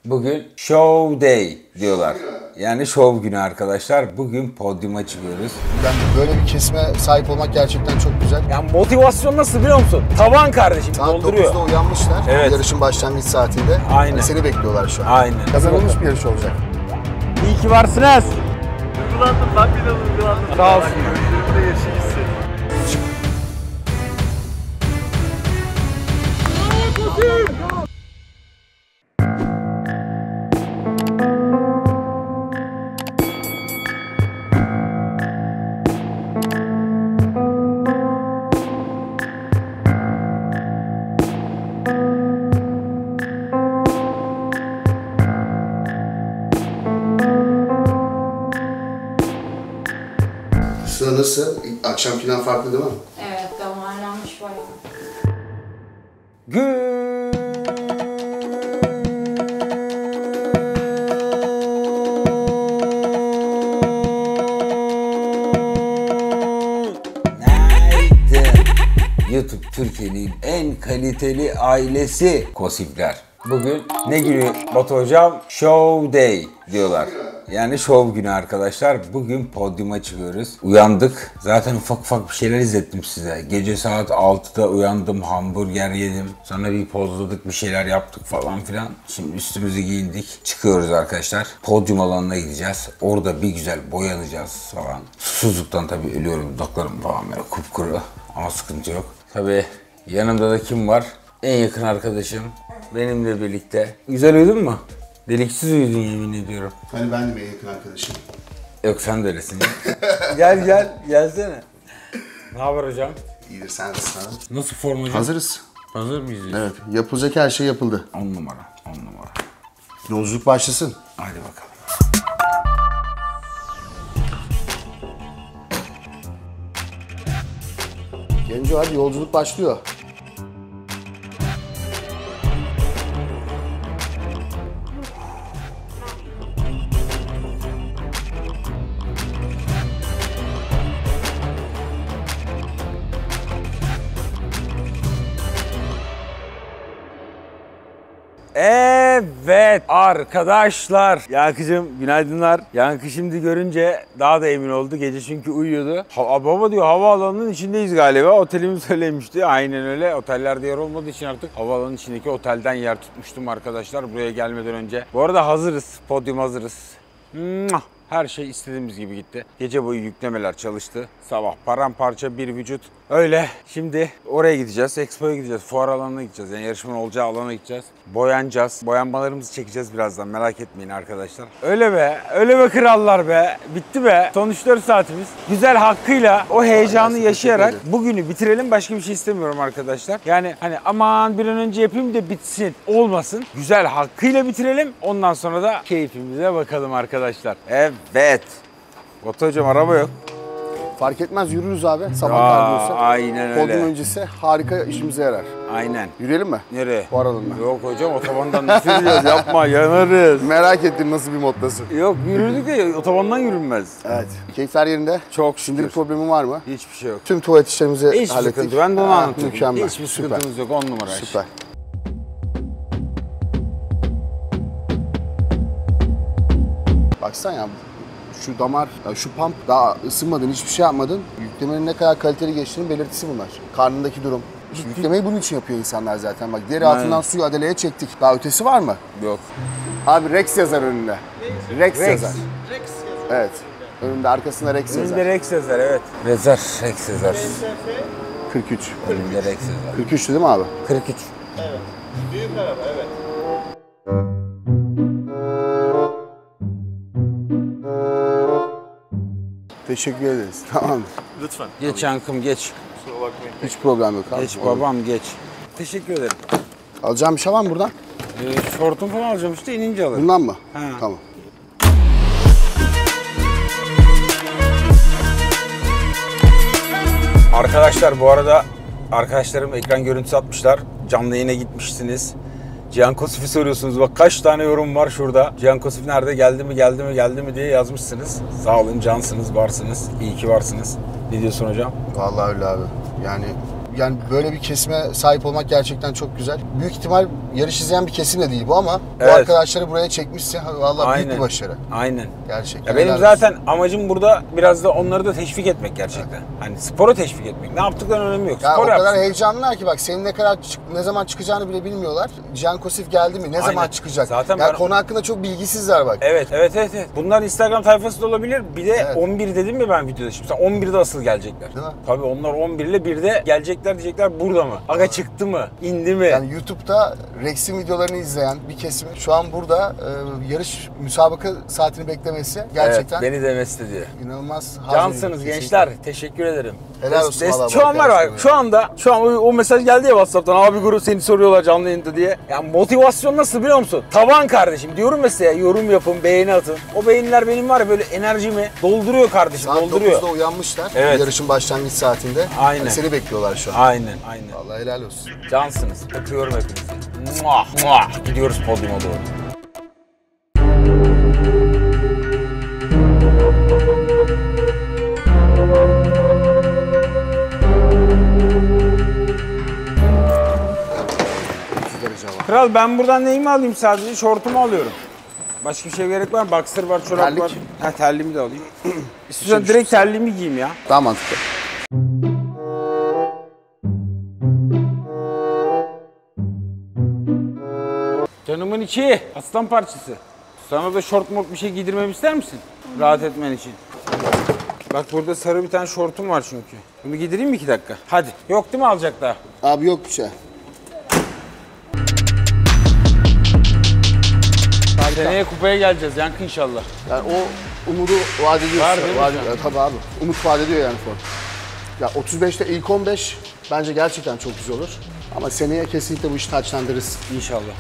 Bugün show day diyorlar. Yani şov günü arkadaşlar. Bugün podyuma çıkıyoruz. Yani böyle bir kesime sahip olmak gerçekten çok güzel. Yani motivasyon nasıl biliyor musun? Tavan kardeşim Saat dolduruyor. 9'da uyanmışlar. Evet. Yarışın başlangıç saatinde. Aynen. Yani seni bekliyorlar şu an. Aynen. Kazanılmış bir yarış olacak. İyi ki varsınız. Duygulandım, ben bile duygulandım. Sağ olsun. Gözlerimde yaşı hissettim. Sıra nasıl? Akşamkinden farklı değil mi? Evet, damarlanmış bayağı. Günaydın. YouTube Türkiye'nin en kaliteli ailesi Kosifler. Bugün ne günü Batu hocam? Show day diyorlar. Yani şov günü arkadaşlar. Bugün podyuma çıkıyoruz. Uyandık. Zaten ufak ufak bir şeyler izlettim size. Gece saat 6'da uyandım. Hamburger yedim. Sonra bir pozladık, bir şeyler yaptık falan filan. Şimdi üstümüzü giyindik. Çıkıyoruz arkadaşlar. Podyum alanına gideceğiz. Orada bir güzel boyanacağız falan. Susuzluktan tabii ölüyorum. Dudaklarım falan böyle kupkuru. Ama sıkıntı yok. Tabii yanımda da kim var? En yakın arkadaşım. Benimle birlikte. Güzel uyudun mu? Deliksiz uyudun yemin ediyorum. Hani ben de en yakın arkadaşım. Yok sen de öylesin ya. Gelsene. Ne haber hocam? İyidir, sen nasılsın? Nasıl form hocam? Hazırız. Hazır mıyız? Evet, yapılacak her şey yapıldı. 10 numara, 10 numara. Yolculuk başlasın. Hadi bakalım. Genco hadi, yolculuk başlıyor. Evet arkadaşlar. Yankıcığım günaydınlar. Yankı şimdi görünce daha da emin oldu. Gece çünkü uyuyordu. Baba diyor havaalanının içindeyiz galiba. Otelimiz öyleymişti. Aynen öyle. Otellerde yer olmadığı için artık havaalanının içindeki otelden yer tutmuştum arkadaşlar buraya gelmeden önce. Bu arada hazırız. Podyum hazırız. Her şey istediğimiz gibi gitti. Gece boyu yüklemeler çalıştı. Sabah paramparça bir vücut. Öyle. Şimdi oraya gideceğiz. Expo'ya gideceğiz. Fuar alanına gideceğiz. Yani yarışmanın olacağı alana gideceğiz. Boyanacağız. Boyanmalarımızı çekeceğiz birazdan. Merak etmeyin arkadaşlar. Öyle be. Öyle be krallar be. Bitti be. Son 3-4 saatimiz. Güzel hakkıyla o heyecanı yaşayarak bugünü bitirelim. Başka bir şey istemiyorum arkadaşlar. Yani hani aman bir an önce yapayım da bitsin. Olmasın. Güzel hakkıyla bitirelim. Ondan sonra da keyfimize bakalım arkadaşlar. Evet. Batu hocam araba yok. Fark etmez, yürürüz abi. Sabah kardiyosu. Aynen öyle. Podyum öncesi harika işimize yarar. Aynen. Yürüyelim mi? Nereye? Bu aralığına. Yok hocam otobandan nasıl yürüyeceğiz? Yapma yanarız. Merak ettim nasıl bir moddasın. Yok yürüdük de otobandan yürünmez. Evet. Keyifler yerinde. Çok Şimdilik şükür. problemin var mı? Hiçbir şey yok. Tüm tuvalet işlerimizi Hiçbir hallettik. sıkıntı. Ben de onu anlatıyorum. Mükemmel. Hiçbir Süper. sıkıntımız yok. 10 numara. Süper. Baksana ya, şu damar, ya şu pump daha ısınmadın, hiçbir şey yapmadın. Yüklemenin ne kadar kaliteli geçtiğinin belirtisi bunlar. Karnındaki durum. Yüklemeyi bunun için yapıyor insanlar zaten. Bak deri altından suyu adeleye çektik. Daha ötesi var mı? Yok. Abi Rex yazar önünde. Rex yazar. Evet. Önünde, arkasında Rex yazar. Önünde Rex yazar evet. Rex yazar. 43. Önümde Rex yazar. 43'tü değil mi abi? 43. Büyük araba, evet. Teşekkür ederiz. Tamam. Lütfen. Geç Yankım geç. Kusura bakmayın. Hiç problem yok abi. Geç Olur. babam geç. Teşekkür ederim. Alacağım bir şey var mı buradan? Şortum falan alacağım işte inince alırım. Bundan mı? Ha. Tamam. Arkadaşlar bu arada arkadaşlarım ekran görüntüsü atmışlar. Canlı yayına gitmişsiniz. Cihan Kosif'i soruyorsunuz. Bak kaç tane yorum var şurada. Cihan Kosif nerede? Geldi mi diye yazmışsınız. Sağ olun, cansınız, varsınız. İyi ki varsınız. Ne diyorsun hocam? Vallahi öyle abi. Yani Yani böyle bir kesime sahip olmak gerçekten çok güzel. Büyük ihtimal yarış izleyen bir kesim de değil bu ama Evet. bu arkadaşları buraya çekmişse vallahi büyük Aynen. bir başarı. Aynen. Gerçekten. Ya benim helal zaten olsun. amacım burada biraz da onları da teşvik etmek gerçekten. Hani spora teşvik etmek. Ne yaptıklarının önemi yok. Ya Spor o kadar yapsın. heyecanlılar ki bak senin ne zaman çıkacağını bile bilmiyorlar. Cihan Kosif geldi mi? Ne zaman Aynen. çıkacak? Zaten yani ben- konu hakkında çok bilgisizler bak. Evet. Bunlar Instagram sayfası da olabilir. Bir de Evet. 11 dedim mi ben videoda? Şimdi 11'de asıl gelecekler. Değil mi? Tabii onlar 11 ile 1'de gelecekler diyecekler burada mı? Aga çıktı mı? İndi mi? Yani YouTube'da Rex'in videolarını izleyen bir kesim şu an burada yarış müsabaka saatini beklemesi gerçekten Evet, beni demesi de diyor. inanılmaz. haz Cansınız verici kesinlikle. gençler. Teşekkür ederim. Helal olsun vallahi Şu an var arkadaşlar bak. Şu an o mesaj geldi ya WhatsApp'tan. Abi grup seni soruyorlar canlı yayında diye. Ya motivasyon nasıl biliyor musun? Tavan kardeşim. Diyorum mesela yorum yapın, beğeni atın. O beğeniler benim var ya böyle enerjimi dolduruyor kardeşim. Saat dolduruyor. 9'da uyanmışlar Evet. yarışın başlangıç saatinde. Aynen. Yani seni bekliyorlar şu an. Aynen. Vallahi helal olsun. Cansınız. Öpüyorum hepinizi. Muah, muah. Gidiyoruz podyuma doğru. Derece var. Kral ben buradan neyimi alayım sadece? Şortumu alıyorum. Başka bir şey gerek var mı? Boxer var, çorap Terlik. var. Ha terliğimi de alayım. İstiyorsan direkt terliğimi giyeyim ya. Daha mantıklı. Canımın içi, aslan parçası. Sana da şort mort bir şey giydirmemi ister misin? Rahat etmen için. Bak burada sarı bir tane şortum var çünkü. Bunu giydireyim mi 2 dakika? Hadi. Yok değil mi alacak daha? Abi yok bir şey. Seneye kupaya geleceğiz Yankı inşallah. Yani o umudu vaat ediyor. Var değil mi hocam? Tabii abi. Umut vaat ediyor yani Ford. Ya 35'te ilk 15 bence gerçekten çok güzel olur. Ama seneye kesinlikle bu işi taçlandırırız. İnşallah.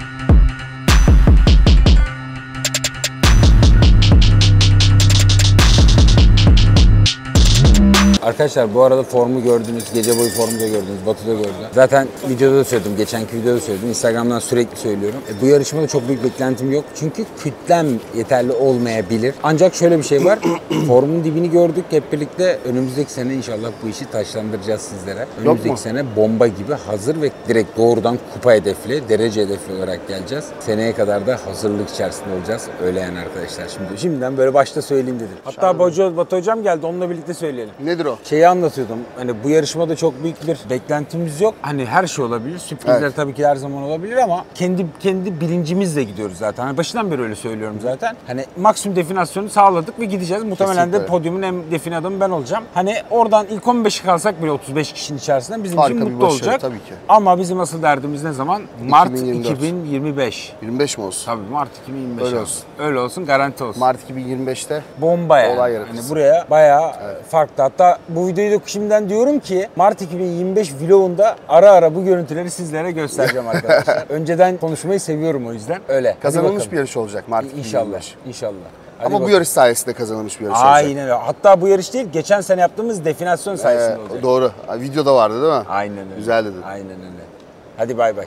Arkadaşlar bu arada formu gördünüz, gece boyu formu da gördünüz, Batu da gördü. Zaten videoda da söyledim, geçenki videoda da söyledim, Instagram'dan sürekli söylüyorum. Bu yarışmada çok büyük beklentim yok. Çünkü kütlem yeterli olmayabilir. Ancak şöyle bir şey var, formun dibini gördük hep birlikte. Önümüzdeki sene inşallah bu işi taşlandıracağız sizlere. Önümüzdeki sene bomba gibi hazır ve direkt doğrudan kupa hedefli, derece hedefli olarak geleceğiz. Seneye kadar da hazırlık içerisinde olacağız. Öyle yani arkadaşlar. Şimdiden böyle başta söyleyeyim dedim. Hatta Batu Hocam geldi, onunla birlikte söyleyelim. Nedir o? Şeyi anlatıyordum. Hani bu yarışmada çok büyük bir beklentimiz yok. Hani her şey olabilir. Sürprizler Evet. tabii ki her zaman olabilir ama kendi bilincimizle gidiyoruz zaten. Hani başından beri öyle söylüyorum zaten. Hani maksimum definasyonu sağladık ve gideceğiz. Muhtemelen de Kesinlikle. podyumun en define adamı ben olacağım. Hani oradan ilk 15'e kalsak bile 35 kişinin içerisinde bizim Harika için bir mutlu başarı, olacak. tabii ki. Ama bizim asıl derdimiz ne zaman? Mart 2024. 2025. 25 mi olsun? Tabii Mart 2025 Öyle olsun. olsun. Öyle olsun, garanti olsun. Mart 2025'te Bomba yani. Olay yaratırız. Hani buraya bayağı farklı. Hatta bu videoyu da şimdiden diyorum ki Mart 2025 vlogunda ara ara bu görüntüleri sizlere göstereceğim arkadaşlar. Önceden konuşmayı seviyorum o yüzden. Öyle. Hadi kazanılmış bakalım. bir yarış olacak Mart İnşallah. 2025. İnşallah. Hadi Ama bu bakalım. yarış sayesinde kazanılmış bir yarış olacak. Aynen öyle. Hatta bu yarış değil, geçen sene yaptığımız definasyon sayesinde olacak. Doğru. Videoda vardı değil mi? Aynen öyle. Güzel dedin. Aynen öyle. Hadi bay bay.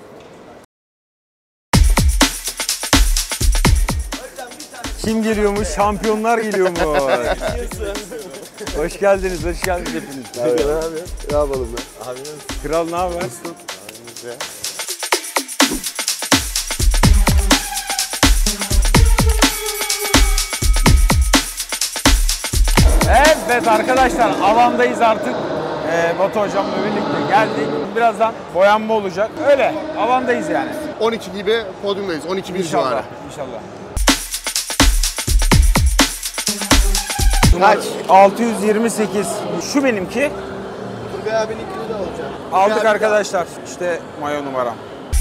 Kim geliyormuş? Şampiyonlar geliyormuş. Hoş geldiniz hepiniz. Ne yapalım be? Kral ne haber? Evet arkadaşlar alandayız artık. Batu hocamla birlikte geldik. Birazdan boyanma olacak. Öyle alandayız yani. 12 gibi podyumdayız. 12 bir İnşallah. civarı. İnşallah. Kaç? 628. Şu benimki. Turgay abininkini de alacağım. Aldık arkadaşlar. İşte mayo numaram.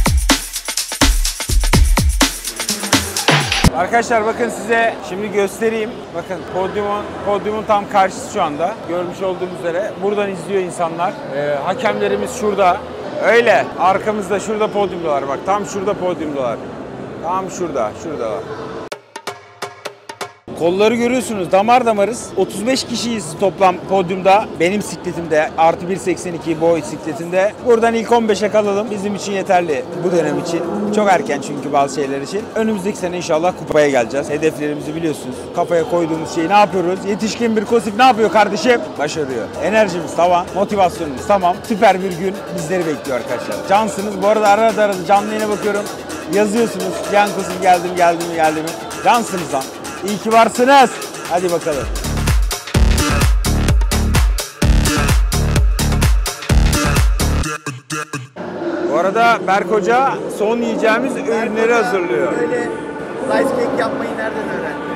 Arkadaşlar bakın size şimdi göstereyim. Bakın podyumun tam karşısı şu anda. Görmüş olduğunuz üzere. Buradan izliyor insanlar. Hakemlerimiz şurada. Öyle. Arkamızda şurada podyumdalar bak. Tam şurada podyumdalar. Tam şuradalar. Kolları görüyorsunuz, damar damarız. 35 kişiyiz toplam podyumda. Benim sikletimde artı 1.82 boy sikletinde. Buradan ilk 15'e kalalım. Bizim için yeterli bu dönem için. Çok erken çünkü bazı şeyler için. Önümüzdeki sene inşallah kupaya geleceğiz. Hedeflerimizi biliyorsunuz. Kafaya koyduğumuz şeyi ne yapıyoruz? Yetişkin bir Kosif ne yapıyor kardeşim? Başarıyor. Enerjimiz tamam, motivasyonumuz tamam. Süper bir gün bizleri bekliyor arkadaşlar. Cansınız. Bu arada arada canlı yayına bakıyorum. Yazıyorsunuz. Yan Kosif geldim mi? Cansınız lan. İyi ki varsınız. Hadi bakalım. Bu arada Berk Hoca son yiyeceğimiz ürünleri hazırlıyor. Böyle rice cake yapmayı nereden öğrendi?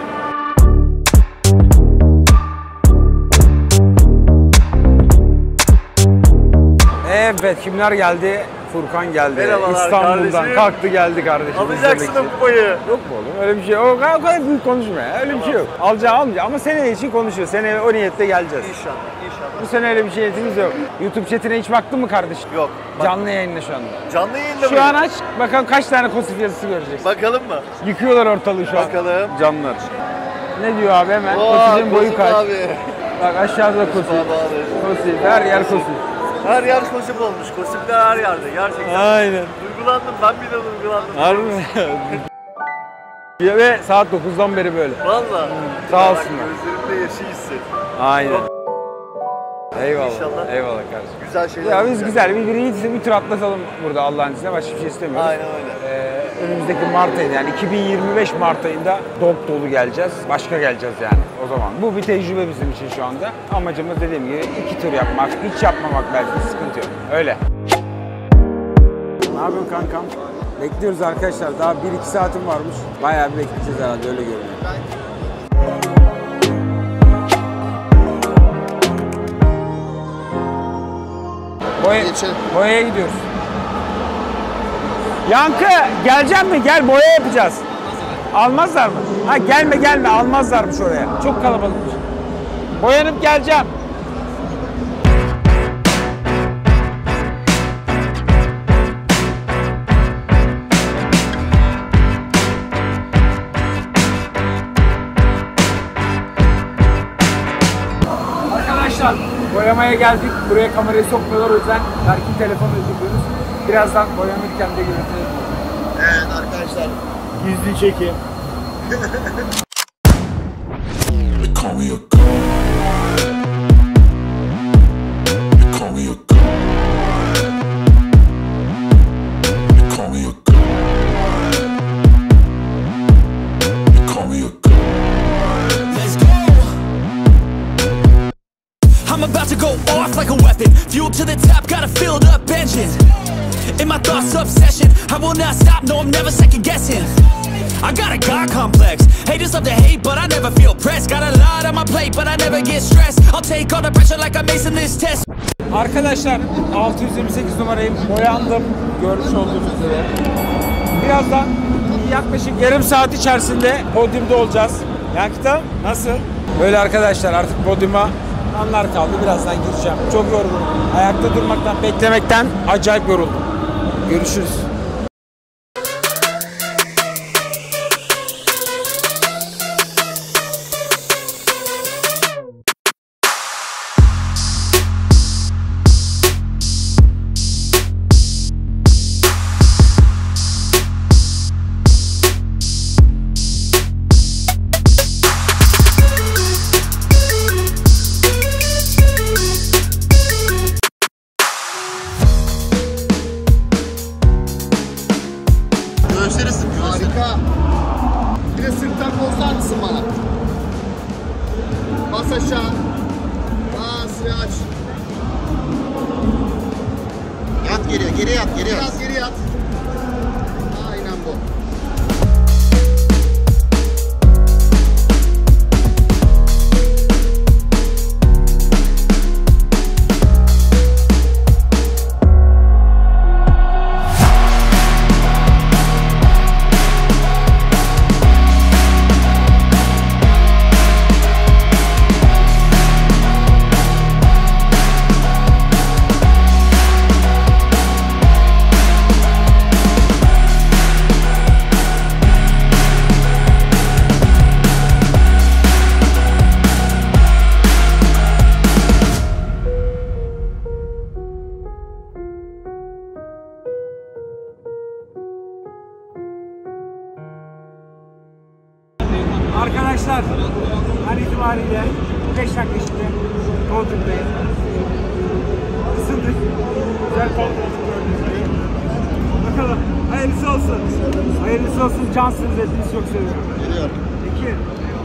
Evet, kimler geldi? Furkan geldi. Merhabalar İstanbul'dan kardeşim. kalktı geldi kardeşim. Alacaksın o kupayı. Yok mu oğlum? Öyle bir şey. O kadar büyük konuşma ya. Öyle bir şey yok. Alacağım almayacağım ama seneye için konuşuyor. Seneye o niyetle geleceğiz. İnşallah. Bu sene öyle bir şey niyetimiz yok. YouTube chatine hiç baktın mı kardeşim? Yok. Canlı yayında şu anda. Canlı yayında Şu an aç. Bakalım kaç tane Kosif yazısı göreceksin. Bakalım mı? Yıkıyorlar ortalığı şu an. Bakalım. Canlar. Ne diyor abi hemen? Kosif'in boyu Kosif kaç? abi. Bak aşağıda Kosif. Kosif. Her yer Kosif. Her yer Kosif olmuş. Kosifler her yerde. Gerçekten. Aynen. Duygulandım. Ben bile duygulandım. Harbi mi? Ve saat 9'dan beri böyle. Valla. Sağ Bak, olsunlar. gözlerimde yaşı hisset. Aynen. Eyvallah. İnşallah. Eyvallah kardeşim. Güzel şeyler Ya biz olacak. güzel bir tur atlatalım burada Allah'ın izniyle. Başka bir şey istemiyoruz. Aynen öyle. Önümüzdeki Mart ayında yani 2025 Mart ayında dop dolu geleceğiz. Başka geleceğiz yani o zaman. Bu bir tecrübe bizim için şu anda. Amacımız dediğim gibi 2 tur yapmak, hiç yapmamak belki sıkıntı yok. Öyle. Ne yapıyorsun kankam? Bekliyoruz arkadaşlar. Daha 1-2 saatim varmış. Bayağı bir bekleyeceğiz herhalde öyle görünüyor. Boyaya gidiyoruz. Yankı gelecek mi? Gel boya yapacağız. Almazlar mı? Ha gelme almazlarmış oraya. Çok kalabalıkmış. Boyanıp geleceğim. Arkadaşlar boyamaya geldik. Buraya kamerayı sokmuyorlar o yüzden Berk'in telefonunu çekiyoruz. Birazdan boyanırken de görüntüleyelim. Evet arkadaşlar. Gizli çekim. Call me a god. Call me a god. Call me a god. Call me a god. Let's go. I'm about to go off like a weapon. Fuel to the top, got a filled up engine. In my thoughts, obsession. I will not stop, no, I'm never second guessing. I got a God complex. Haters love to hate, but I never feel pressed. Got a lot on my plate, but I never get stressed. I'll take all the pressure like I'm acing this test. Arkadaşlar 628 numarayım. Boyandım. Görmüş olduğunuz üzere. Birazdan yaklaşık yarım saat içerisinde podyumda olacağız. Yankıta nasıl? Böyle arkadaşlar artık podyuma anlar kaldı. Birazdan gireceğim. Çok yorgunum. Ayakta durmaktan, beklemekten acayip yoruldum. Görüşürüz. Harika. Bir de sırttan bozar mısın bana? Bas aşağı. Bas ve aç. Yat geriye, geri yat, geri yat. Biraz geri yat. Aynen bu. Arkadaşlar an itibariyle 5 dakika içinde Bodrum'dayız. Isındık. Güzel kontrolü gördüğünüz gibi. Bakalım. Hayırlısı olsun. Hayırlısı olsun. Cansınız hepinizi çok seviyorum. Geliyorum. Peki.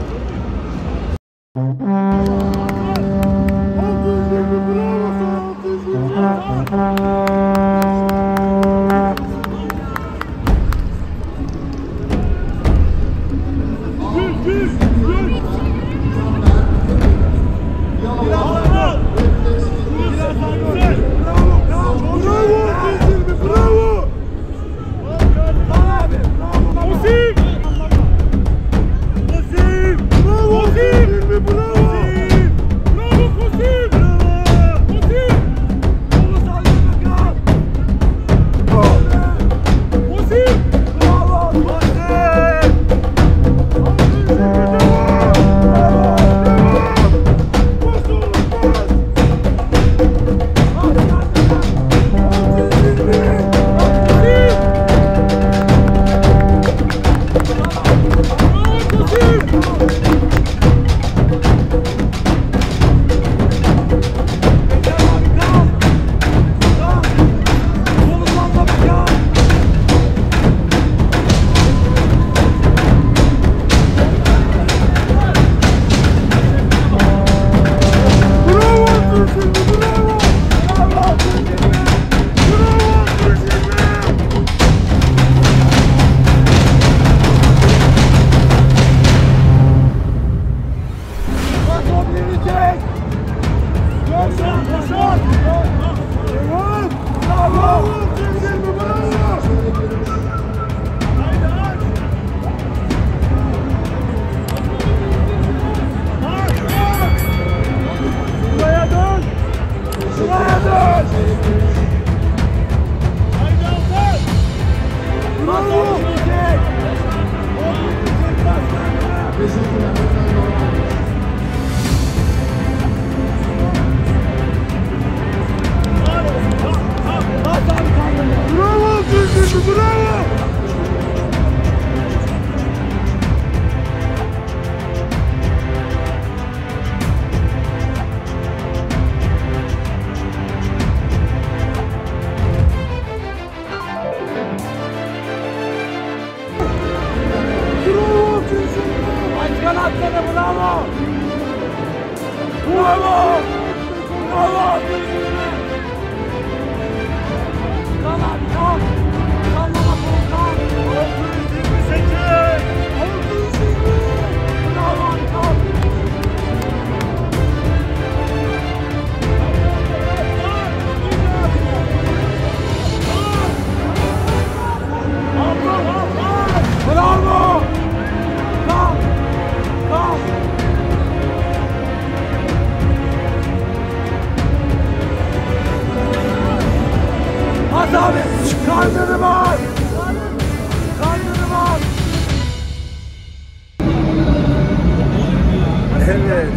Evet.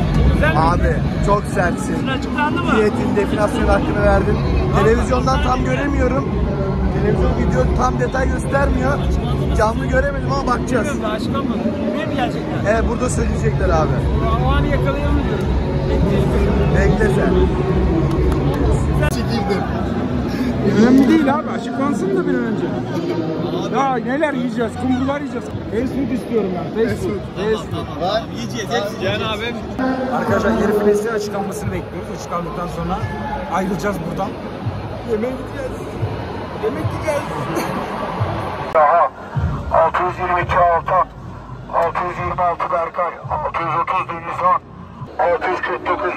Abi çok sertsin. Açıklandı mı? Fiyetin deflasyon hakkını verdin. Televizyondan tam göremiyorum. Televizyon video tam detay göstermiyor. Canlı göremedim ama bakacağız. Açıklanmadı. Buraya mı gelecekler? Evet burada söyleyecekler abi. O anı yakalayalım diyorum. Bekle sen. Önemli değil abi. Açıklansın da bir an önce. Ya neler yiyeceğiz? Kumrular yiyeceğiz. Fast food istiyorum ben. Fast food. Yiyeceğiz hepsini. Cihan abi. Arkadaşlar yarı finalistlerin açıklanmasını bekliyoruz. Açıklandıktan sonra ayrılacağız buradan. Yemeğe gideceğiz. Yemek yiyeceğiz. 622 Altan, 626 Berkay, 630 Denizhan, 649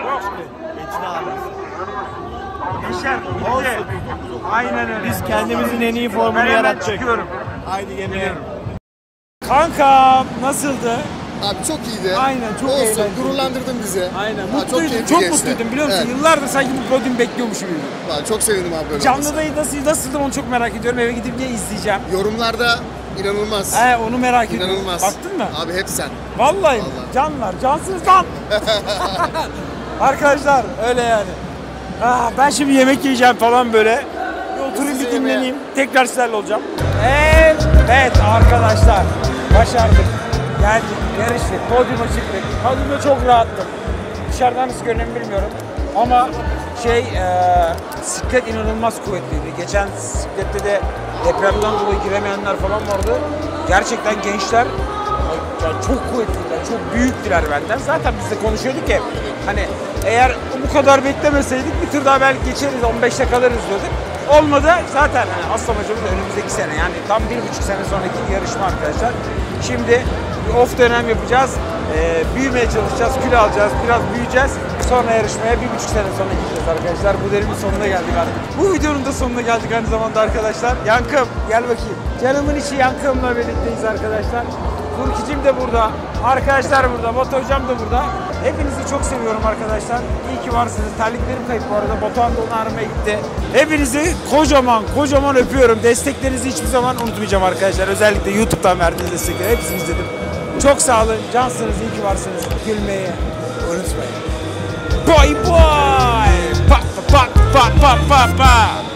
Geçer. Aynen öyle. Biz kendimizin en iyi formunu yarattık. Haydi yemeğe. Kankam nasıldı? Abi çok iyiydi. Aynen, çok Olsun, eğlenceli. gururlandırdın bizi. Aynen. Çok Mutluydum. keyifli Çok geçti. mutluydum biliyor musun? Evet. Yıllardır sanki bu podyum bekliyormuşum gibi. Vallahi çok sevindim abi böyle Canlıda olmasına. nasıldı onu çok merak ediyorum. Eve gidip diye izleyeceğim. Yorumlarda inanılmaz. Onu merak ediyorum. İnanılmaz. Baktın mı? Abi hep sen. Vallahi. Canlar, cansız lan. Arkadaşlar öyle yani. Ben şimdi yemek yiyeceğim falan böyle. Bir oturayım bir dinleneyim. Tekrar sizlerle olacağım. Evet arkadaşlar. Başardık. Geldik, yarıştık, podyuma çıktık. Podyumda çok rahattım. Dışarıdan nasıl görünüyor bilmiyorum. Ama siklet inanılmaz kuvvetliydi. Geçen siklette de depremden dolayı giremeyenler falan vardı. Gerçekten gençler yani çok kuvvetliler, çok büyüktüler benden. Zaten biz de konuşuyorduk ya, hani eğer bu kadar beklemeseydik bir tur daha belki geçeriz, 15'te kalırız diyorduk. Olmadı zaten, hani asıl amacımız önümüzdeki sene, yani tam 1,5 sene sonraki yarışma arkadaşlar. Şimdi bir off dönem yapacağız, büyümeye çalışacağız, kilo alacağız, biraz büyüyeceğiz. Sonra yarışmaya 1,5 sene sonra gideceğiz arkadaşlar. Bu dönemin sonuna geldik artık. Bu videonun da sonuna geldik aynı zamanda arkadaşlar. Yankım gel bakayım. Canımın içi Yankım'la birlikteyiz arkadaşlar. Furkicim de burada, arkadaşlar burada, Batu hocam da burada. Hepinizi çok seviyorum arkadaşlar. İyi ki varsınız. Terliklerim kayıp bu arada. Batuhan da onu aramaya gitti. Hepinizi kocaman öpüyorum. Desteklerinizi hiçbir zaman unutmayacağım arkadaşlar. Özellikle YouTube'dan verdiğiniz destekleri hepsini izledim. Çok sağ olun. Cansınız, iyi ki varsınız. Gülmeyi unutmayın. Bye bye. Pa pa pa pa pa pa.